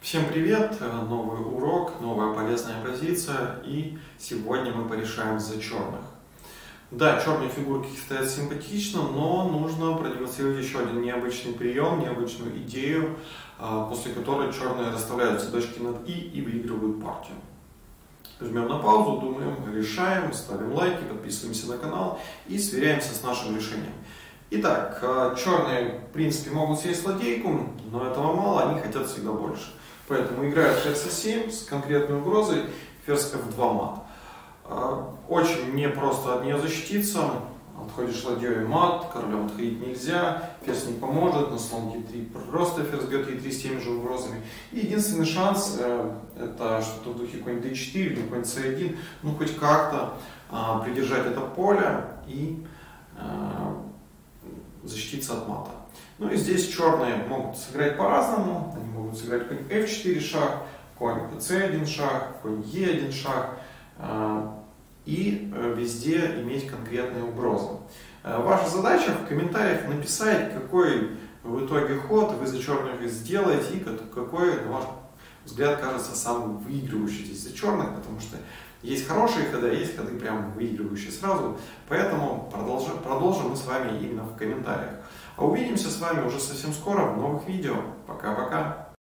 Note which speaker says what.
Speaker 1: Всем привет! Новый урок, новая полезная позиция, и сегодня мы порешаем за черных. Да, черные фигурки стоят симпатично, но нужно продемонстрировать еще один необычный прием, необычную идею, после которой черные расставляют все точки над и выигрывают партию. Жмем на паузу, думаем, решаем, ставим лайки, подписываемся на канал и сверяемся с нашим решением. Итак, черные в принципе могут съесть ладейку, но этого мало, они хотят всегда больше. Поэтому играют ферзь А7 с конкретной угрозой ферзь F2 мат. Очень непросто от нее защититься. Отходишь ладьей мат, королем отходить нельзя, ферзь не поможет, на слон Е3 просто ферзь бьет Е3 с теми же угрозами. И единственный шанс это что-то в духе конь D4 или конь C1, ну хоть как-то придержать это поле и защититься от мата. Ну и здесь черные могут сыграть по-разному. Они могут сыграть конь F4 шаг, конь C1 шаг, конь E1 шаг. И везде иметь конкретные угрозы. Ваша задача в комментариях написать, какой в итоге ход вы за черных сделаете и какой, на ваш взгляд, кажется самым выигрывающий здесь за черных, потому что есть хорошие ходы, а есть ходы прям выигрывающие сразу. Поэтому продолжим мы с вами именно в комментариях. А увидимся с вами уже совсем скоро в новых видео. Пока-пока!